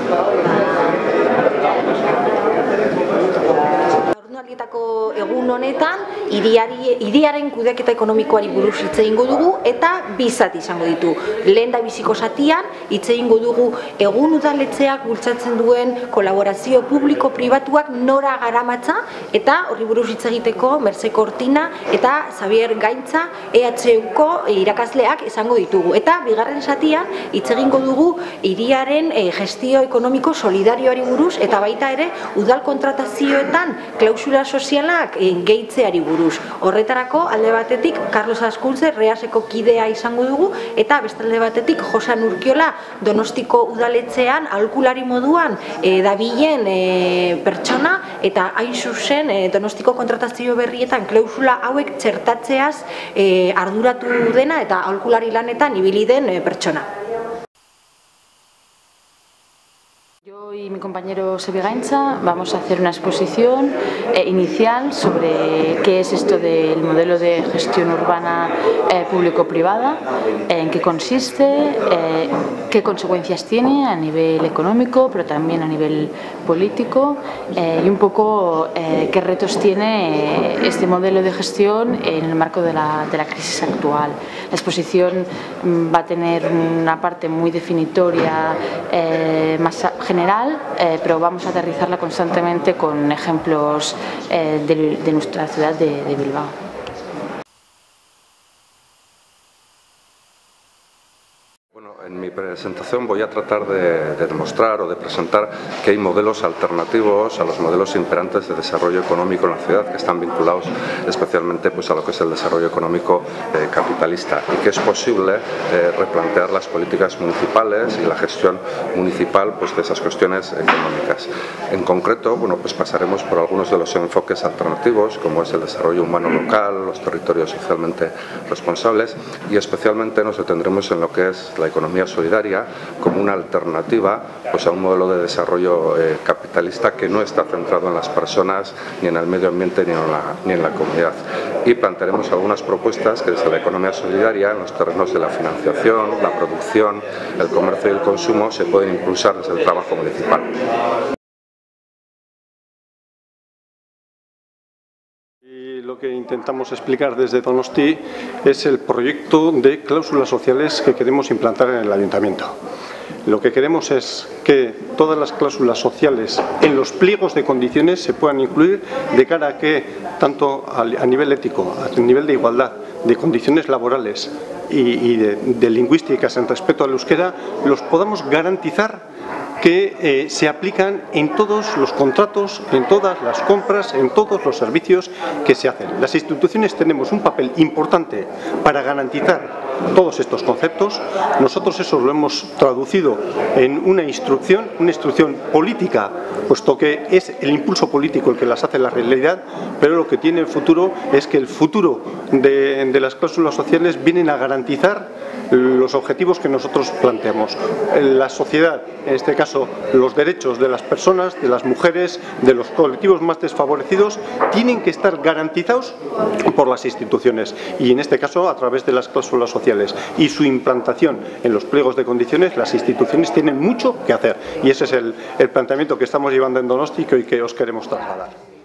Haurdualietako egun honetan hiriaren kudeaketa ekonomikoari buruz hitz egingo dugu eta bi zati izango ditu. Lehendabiziko zatian hitz egingo dugu egun udaletxeak bultzatzen duen kolaborazio publiko-pribatuak nora garamatza, eta horri buruz hitz egiteko Merce Cortina eta Xavier Gaintza EHUko irakasleak izango ditugu. Eta bigarren zatian hitz egingo dugu hiriaren gestio ekonomiko solidarioari buruz eta baita ere udal kontratazioetan klausula sozialak gehitzeari buruz. Horretarako alde batetik Carlos Asculze Reaseko kidea izango dugu eta beste alde batetik Josan Urkiola Donostiko udaletxean aholkulari moduan dabilen pertsona eta hain zuzen Donostiko kontratazio berrietan klausula hauek txertatzeaz arduratu dena eta aholkulari lanetan ibili den pertsona. Yo y mi compañero Xavier Gaintza vamos a hacer una exposición inicial sobre qué es esto del modelo de gestión urbana público-privada, en qué consiste, qué consecuencias tiene a nivel económico, pero también a nivel político, y un poco qué retos tiene este modelo de gestión en el marco de la crisis actual. La exposición va a tener una parte muy definitoria, más general, pero vamos a aterrizarla constantemente con ejemplos de nuestra ciudad de Bilbao. En mi presentación voy a tratar de demostrar o de presentar que hay modelos alternativos a los modelos imperantes de desarrollo económico en la ciudad, que están vinculados especialmente a lo que es el desarrollo económico capitalista, y que es posible replantear las políticas municipales y la gestión municipal de esas cuestiones económicas. En concreto, pasaremos por algunos de los enfoques alternativos, como es el desarrollo humano local, los territorios socialmente responsables, y especialmente nos detendremos en lo que es la economía solidaria como una alternativa a un modelo de desarrollo capitalista que no está centrado en las personas, ni en el medio ambiente, ni en la comunidad. Y plantearemos algunas propuestas que desde la economía solidaria, en los terrenos de la financiación, la producción, el comercio y el consumo, se pueden impulsar desde el trabajo municipal. Lo que intentamos explicar desde Donosti es el proyecto de cláusulas sociales que queremos implantar en el Ayuntamiento. Lo que queremos es que todas las cláusulas sociales en los pliegos de condiciones se puedan incluir de cara a que, tanto a nivel ético, a nivel de igualdad, de condiciones laborales y de lingüísticas en respecto al euskera, los podamos garantizar que se aplican en todos los contratos, en todas las compras, en todos los servicios que se hacen. Las instituciones tenemos un papel importante para garantizar todos estos conceptos. Nosotros eso lo hemos traducido en una instrucción política, puesto que es el impulso político el que las hace la realidad, pero lo que tiene el futuro es que el futuro de las cláusulas sociales vienen a garantizar los objetivos que nosotros planteamos. La sociedad, en este caso los derechos de las personas, de las mujeres, de los colectivos más desfavorecidos, tienen que estar garantizados por las instituciones, y en este caso a través de las cláusulas sociales y su implantación en los pliegos de condiciones. Las instituciones tienen mucho que hacer, y ese es el planteamiento que estamos llevando en Donosti y que hoy os queremos trasladar.